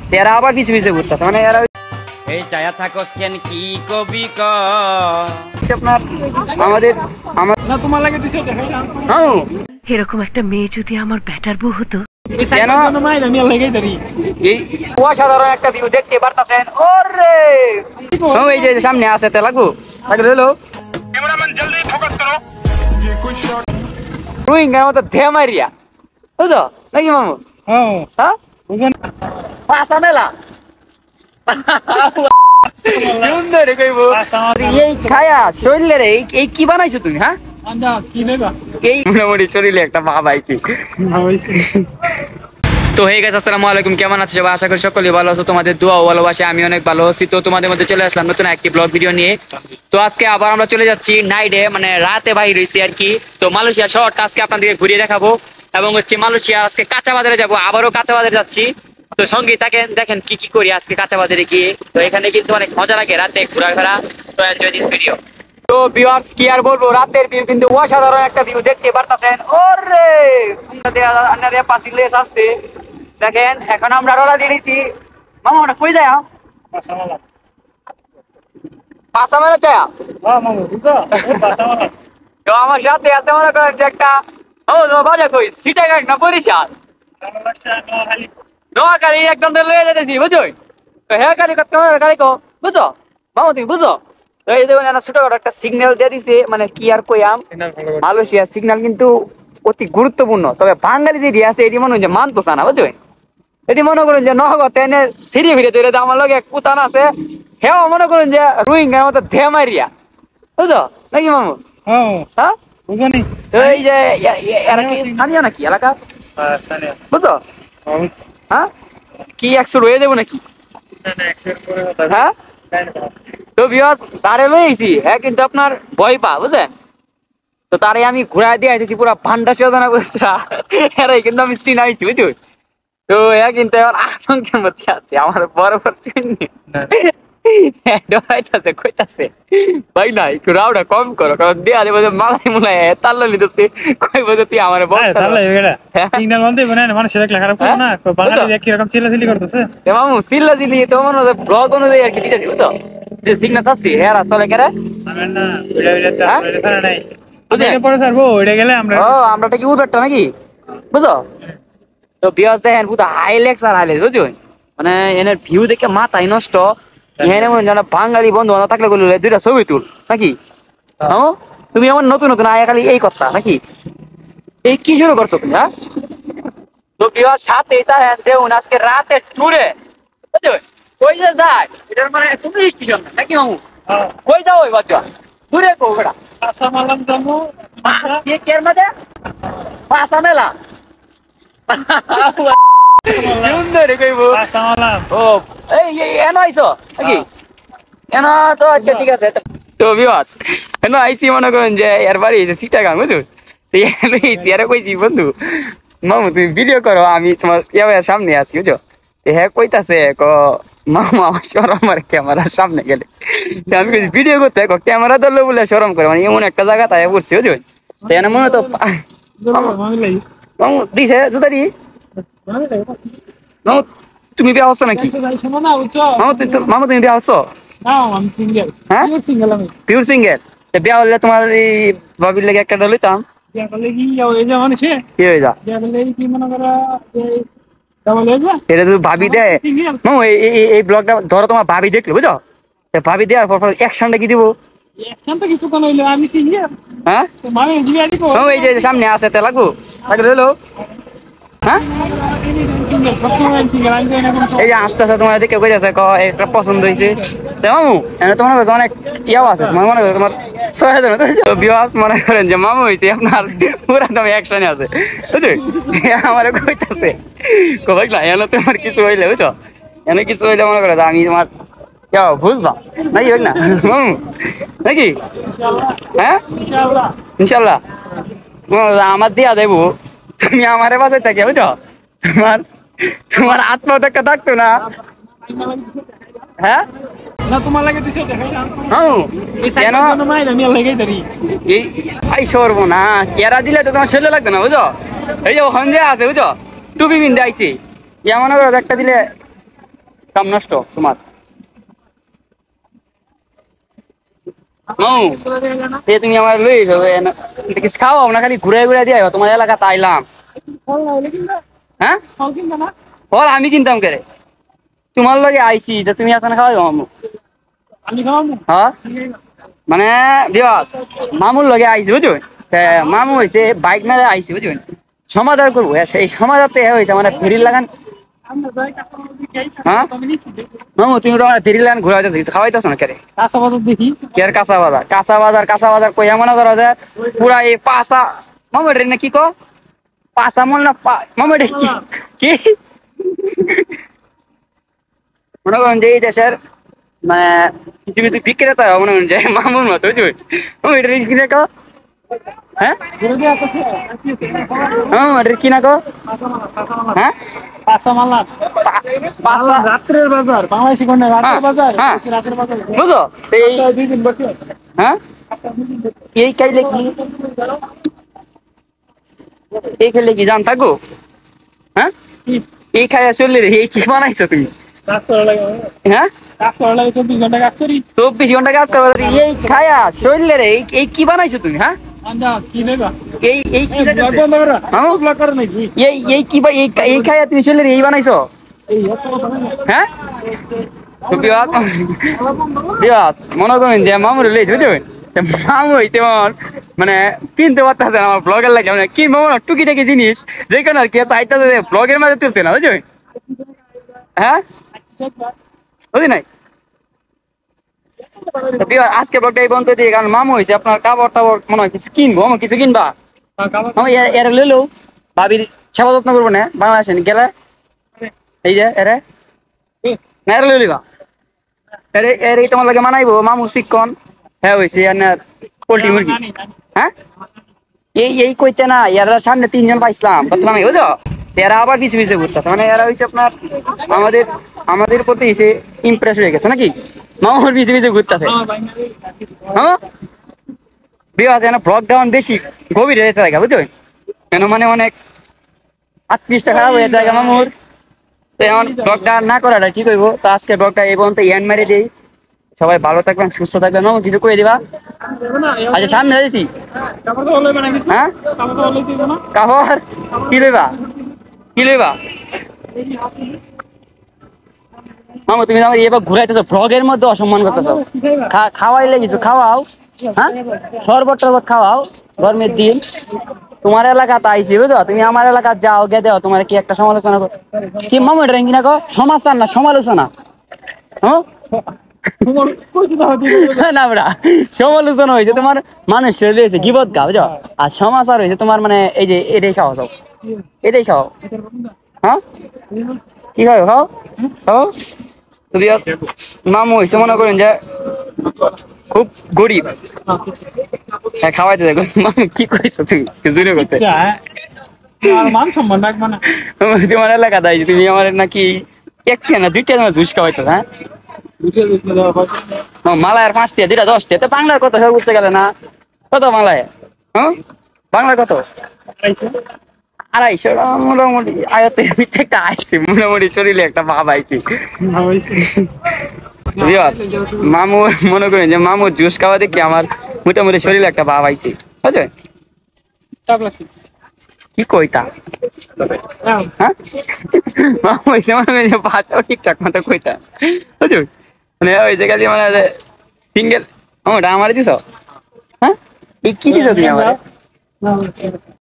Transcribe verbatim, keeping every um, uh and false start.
এরা আবার পিছে পিছে ঘুরতেছে, মানে এরা এই চায়া থাকস কেন কি কবি ক আপনার আমাদের আমার না তোমার লাগে দিছে দেখাই না হ্যাঁ এরকম একটা মেয়ে যদি আমার ব্যাটার বউ হতো। কেন মাইরা নিয়ে লাগাই দাঁড়ি এই অসাধারণ একটা ভিউ দেখতে পারতাছেন। ওরে ও এই যে সামনে আছে তে লাগু লাগলো হলো ক্যামেরাম্যান জলদি ফোকাস করো যে কোই শট রোহিঙ্গার মতো ধে মারিয়া বুঝছো নাকি মামু? হ্যাঁ হ্যাঁ বুঝেন পাশা মেলা সুন্দর কইবো এই খায়া শরীরে এই এই কি বানাইছো তুমি? হ্যাঁ আন্দা কি নেবা এই মোটামুটি শরীরে একটা বাবাই কি তো হে গাইস, আসসালামু আলাইকুম, কেমন আছো সবাই? আশা করি সকলেই ভালো আছো। তোমাদের দোয়া ও ভালোবাসা আমি অনেক ভালো আছি। তো তোমাদের মধ্যে চলে আসলাম নতুন একটি ব্লগ ভিডিও নিয়ে। তো আজকে আবার আমরা চলে যাচ্ছি নাইটে, মানে রাতে বাইরে হইছি আর কি। তো মালয়েশিয়া শহরটা আজকে আপনাদেরকে ঘুরিয়ে দেখাবো এবং হচ্ছে মালয়েশিয়া আজকে কাঁচা বাজারে যাবো, আবারও কাঁচা বাজারে যাচ্ছি। তো সঙ্গে থাকেন, দেখেন কি কি করি আজকে কাঁচা বাজারে গিয়ে। তো এখানে কিন্তু অনেক মজা লাগে রাতে ঘোরাফেরা। তো এনজয় দিস ভিডিও। তো ভিউয়ার্স কি আর বলবো, রাতের ভিউ কিন্তু অসাধারণ একটা ভিউ দেখতে পারতাছেন। ওরে আপনাদের পাশে লেস আসছে দেখেন। এখন আমরা রওনা দিয়েছি মামা, ওটা কই যায়? পাসামালা পাঁচটা চায়া হ্যাঁ মামু বুঝছো পাসামালা তো আমার সাথে আছে মনে করেন যে একটা ও বাজা কই সিটাঘাট না বরিশাল নোয়াখালী একদম লয়ে যেতেছি বুঝছো। তো হ্যাঁ কালি কত গাড়ি কো বুঝছো মামা, তুমি বুঝো? তো এই দেখুন একটা ছোটখাটো একটা সিগন্যাল দিয়ে দিছে, মানে কি আর কইয়াম, মালয়েশিয়া সিগন্যাল কিন্তু অতি গুরুত্বপূর্ণ। তবে বাঙালি যে আছে এটি মনে হয় যে মানতো না বুঝছো। এটি মনে করুন যে নহগত এনে সিঁড়ি ফিরে তৈরি আমার লগে এক পুতান আছে, হেও মনে করুন যে রোহিঙ্গার মতো ধে মারিয়া বুঝছো নাকি মামু? হ্যাঁ হ্যাঁ বুঝনি তো এই যে এরা কি স্থানীয় নাকি এলাকা হ্যাঁ সানিয়া বুঝছো? হ্যাঁ কি একশো রয়ে দেবো নাকি? হ্যাঁ তো ভিউয়ার্স সারে লই আইছি, হ্যাঁ কিন্তু আপনার ভয় পা বুঝছেন। তো তারে আমি ঘুরাই দিয়ে আইতেছি পুরা ভান্ডা সেজনা বসরা, এরাই কিন্তু আমি চিন আইছি বুঝছো। তো হ্যাঁ কিন্তু এখন আতঙ্কের মধ্যে আছে আমার বড় বড় ডরাইতেছে কইতাছে ভাই না একটু রাউডা কম করো, কারণ দেয়া দেবো মালাই মুলাই তাল্লা লিতেছে কই বলছে তুই আমার সিগন্যাল বন্ধ হবে না, মানুষ দেখলে খারাপ করে না, বাঙালি দেখি এরকম চিল্লাচিল্লি করতেছে। মামু চিল্লা চিল্লি তো মনে হয় ব্লগ অনুযায়ী আর কি দিতে দিব তো যে সিগন্যাল আসছে হ্যাঁ চলে কেরে ও আমরা কি উঠবেটা নাকি বুঝো। তো বিয়াস দেখেন পুরো হাইলেক্স আর হাইলেক্স বুঝছো, মানে এনের ভিউ দেখে মাথায় নষ্ট। এখানে মনে জানা বাঙালি বন্ধু বান্ধব থাকলে বললে দুইটা ছবি তুল নাকি? হ্যাঁ তুমি আমার নতুন নতুন আয়া খালি এই কথা নাকি? এই কি শুরু করছো তুমি? হ্যাঁ তো বিয়ার সাথে তাহেন দেউন আজকে রাতে টুরে বুঝছো কই যে যায় এটার মানে তুমি স্টেশন নাকি মামু? কই যাও ওই বাচ্চা দূরে কো বেটা পাসামালাম যাবো কে কের মধ্যে পাসা মেলা সুন্দর কইবো পাসামালাম ও এই এই এনো আইছো নাকি? এনো তো আচ্ছা ঠিক আছে। তো ভিউয়ার্স এনো আইসি মনে করেন যে এর বাড়ি এসে সিটাগাং বুঝছো। তো এনো আইসি আরে কইছি বন্ধু মামু তুমি ভিডিও করো, আমি তোমার ইয়ার সামনে আসি বুঝছো। তো হ্যাঁ কইতাছে ক মামা শরম আর ক্যামেরার সামনে গেলে আমি কইছি ভিডিও করতে ক্যামেরা ধরলো বলে শরম করে, মানে এমন একটা জায়গা তাই বসছি বুঝছো। তো এনে মনে তো মামু দিছে জুতারি মামু তুমি বিয়া হচ্ছ নাকি? মামু মামু তুমি বিয়া হচ্ছ? হ্যাঁ পিওর সিঙ্গেল। বিয়া হলে তোমার এই ভাবির লেগে একটা লইতাম কি হয়ে যা এটা তো ভাবি দেয় মামু। এই ব্লগটা ধরো তোমার ভাবি দেখলো বুঝছো, ভাবি দেওয়ার পর অ্যাকশনটা কি দিব? হ্যাঁ এই যে সামনে আছে তে লাগু লাগলো হলো হ্যাঁ এই যে আস্তে আস্তে তোমার দিকে কইতাছে ক একটা পছন্দ হয়েছে মামু। এনে তোমার কাছে অনেক ইয়াও আছে, তোমার মনে করো তোমার ছয় হাজার বিয়াস মনে করেন যে মামু হয়েছে আপনার পুরা দামে একশনে আছে বুঝছো। আমার কইতাছে কো ভাই না এনে তোমার কিছু হইলে বুঝছো, এনে কিছু হইলে মনে করো আমি তোমার যাও বুঝবা নাকি না মামু নাকি? হ্যাঁ ইনশাল্লাহ আমার দিয়া দেবো, তুমি আমারে বাসায় থাকি বুঝছো। তোমার তোমার আত্মহত্যা থাকতো না। হ্যাঁ না তোমার লাগে দিছে দেখাই না কেন লাগাই দাঁড়ি এই আই সরবো না এরা দিলে তো তোমার শরীরে লাগতো না বুঝো। এই যে ওখান দিয়ে আছে বুঝছো টুপি বিন্দে আইছি ইয়া মনে করো একটা দিলে কাম নষ্ট তোমার মামু এ তুমি আমার লই এসো কিছু খাওয়াও না খালি ঘুরে ঘুরে দিয়ে তোমার এলাকাতে আইলাম হ্যাঁ ফল আমি কিনতাম কে তোমার লগে আইছি তা তুমি আসান খাওয়াই মামু হ্যাঁ মানে বিয়াস মামুর লগে আইছি বুঝুন মামু হয়েছে বাইক মেরে আইছি বুঝুন সমাধান করবো এই সমাধান তো হয়েছে মানে ফেরি লাগান হ্যাঁ মামু তুমি তো আমার ফেরি লাগান ঘুরা যাচ্ছ খাওয়াইতেছ না কে কাঁচা বাজার দেখি কে আর কাঁচা বাজার কাঁচা বাজার কাঁচা বাজার কই এমন করা যায় পুরা এই পাঁচা মামু এটা না কি কো পাঁচা মন না মামু এটা কি কি মনে করেন যে এই দেশের মানে কিছু কিছু বিক্রেতা মনে করেন যে মামুর মতো বুঝলি মামু এটা কি না কো হ্যাঁ মামু এটা কি না কো হ্যাঁ কাঁচা মালা পাঁচা রাত্রের বাজার বাংলাদেশি কোনটা রাতের বাজার হ্যাঁ। রাতের বাজার বুঝো তো এই দুই দিন বসে হ্যাঁ এই খাইলে কি এই খেলে কি জান থাকো হ্যাঁ এই খাইয়া চললে রে এই কি বানাইছো তুমি কাজ করা লাগে হ্যাঁ কাজ করা লাগে চব্বিশ ঘন্টা কাজ করি চব্বিশ ঘন্টা কাজ করবো এই খায়া চললে রে এই এই কি বানাইছো তুমি হ্যাঁ আন্দা কি নেবা এই এই কি ব্লগ বন্ধ করো হ্যাঁ? ব্লগ করো নাকি এই এই কি বা- এই এই খায়া তুমি চললে রে এই বানাইছো এই এত কথা না হ্যাঁ তো বিয়াস বিয়াস মনে করেন যে মামুর লইছে বুঝছেন মামু হয়েছে আমার মানে কিনতে পারতেছে না আমার ব্লগের লাগে মানে কিনবো না টুকিটাকি জিনিস যেখানে আর কি চাইটা ব্লগের মাঝে তুলতে না বুঝছেন হ্যাঁ বুঝি নাই তো বিয়াস, আজকে ব্লগটা এই বন্ধ দিয়ে কারণ মামু হয়েছে আপনার কাপড় টাপড় মনে হয় কিছু কিনবো আমার কিছু কিনবা আমি এর লইলেও ভাবির সেবা যত্ন করবো না বাংলাদেশে গেলে এই যে এরে না এর লই লিবা এরে এর তোমার লাগে মানাইবো মামু শিক্ষণ হ্যাঁ হয়েছে আর পোল্ট্রি মুরগি হ্যাঁ এই এই কইতে না এরা সামনে তিনজন পাইছিলাম বুঝলাম বুঝো এরা আবার পিছিয়ে পিছিয়ে ঘুরতেছে মানে এরা হয়েছে আপনার আমাদের আমাদের প্রতি এসে ইমপ্রেস হয়ে গেছে নাকি মামুর পিছিয়ে পিছিয়ে ঘুরতেছে হ্যাঁ বিয়ে আছে না ব্লক ডাউন বেশি গভীর হয়েছে জায়গা বুঝছো কেন মানে অনেক আটত্রিশটা খারাপ হয়ে জায়গা মামুর তো এখন ব্লগটা না করাটা কি করবো তো আজকে ব্লগটা এই পর্যন্ত এন্ড মেরে দিই সবাই ভালো থাকবেন সুস্থ থাকবেন মামু কিছু করে দিবা আচ্ছা সামনে যাইছি কাপড় তো হলো মানে কিছু হ্যাঁ কাপড় তো হলো দিব না কাপড় কি লইবা কি লইবা মামু তুমি আমার এবার ঘুরাইতেছো ভ্লগের মধ্যে অসম্মান করতেছো খা- খাওয়াইলে কিছু খাওয়াও হ্যাঁ শরবত টরবত খাওয়াও গরমের দিন তোমার এলাকাতে আইসি বুঝছো তুমি আমার এলাকাতে যাও গে দেও তোমার কি একটা সমালোচনা কর কি মামু এটা কি না কো সমাচার না সমালোচনা হ্যাঁ তোমার কই দিতে হবে না বড়া সমালোচনা হয়েছে তোমার মানুষ রয়েছে গিবত গা বুঝো আর সমাচার হয়েছে তোমার মানে এই যে এটাই খাওয়া সব এটাই খাও হ্যাঁ কি খাও খাও খাও তুমি আর মামু হয়েছে মনে করেন যে খুব গরিব হ্যাঁ খাওয়াইতে দেখো মামু কি কইছো তুমি জুড়ে করতে আর মান সম্মান রাখবা না তোমার এলাকা দাই তুমি আমার নাকি একটা না দুইটা তোমার জুস খাওয়াইতো হ্যাঁ দুটো দিতে দাও মালায় পাঁচটা দুইটা দশটা তো বাংলার কত সব বুঝতে গেলে না কত মালায় হ্যাঁ বাংলার কত আড়াইশো টাকা মোটামুটি আয়তের ভিতরে একটা আইছে মোটামুটি শরীরে একটা ভাব আইছে মামু মনে করেন যে মামুর জুস খাওয়া দেখি আমার মোটামুটি শরীরে একটা ভাব আইছে বুঝলেন কি কইতা হ্যাঁ মামু হয়েছে মনে করেন যে বাচ্চাও ঠিকঠাক মতো কইতা বুঝলি মানে ওই জায়গা দিয়ে মানে সিঙ্গেল ওটা আমার দিছ হ্যাঁ এই কি দিছ তুমি আমার